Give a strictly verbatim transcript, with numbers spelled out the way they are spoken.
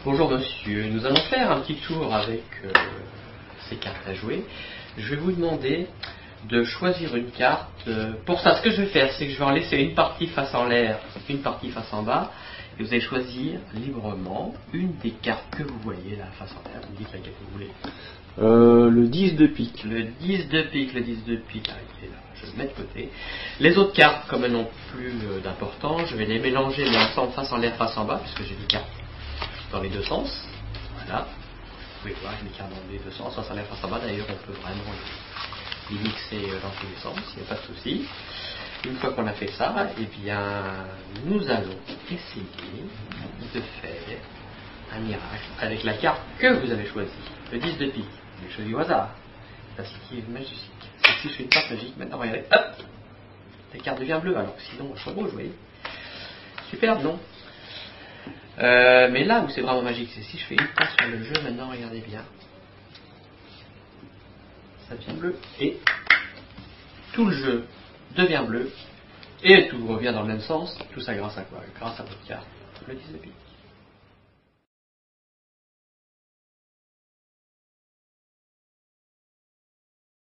Bonjour monsieur, nous allons faire un petit tour avec euh, ces cartes à jouer. Je vais vous demander de choisir une carte. Pour ça, ce que je vais faire, c'est que je vais en laisser une partie face en l'air, une partie face en bas, et vous allez choisir librement une des cartes que vous voyez là, face en l'air. Vous me dites laquelle vous voulez. Euh, le dix de pique. Le dix de pique, le dix de pique, ah, il est là, je vais le mettre de côté. Les autres cartes, comme elles n'ont plus euh, d'importance, je vais les mélanger mais ensemble, face en l'air, face en bas, puisque j'ai des cartes dans les deux sens. Voilà. Vous pouvez voir, j'ai des cartes dans les deux sens, face en l'air, face en bas. D'ailleurs, on peut vraiment les mixer dans tous les sens, il n'y a pas de souci. Une fois qu'on a fait ça, eh bien, nous allons essayer de faire un miracle avec la carte que vous avez choisie, le dix de pique. J'ai choisi au hasard. C'est qui est magique. Si je fais une carte magique, maintenant regardez, hop, la carte devient bleue. Alors sinon, je beau, vous voyez. Superbe, non? euh, Mais là où c'est vraiment magique, c'est si je fais une passe sur le jeu, maintenant regardez bien. Ça devient bleu. Et tout le jeu devient bleu. Et tout revient dans le même sens. Tout ça grâce à quoi? Grâce à votre carte, le dix de pique.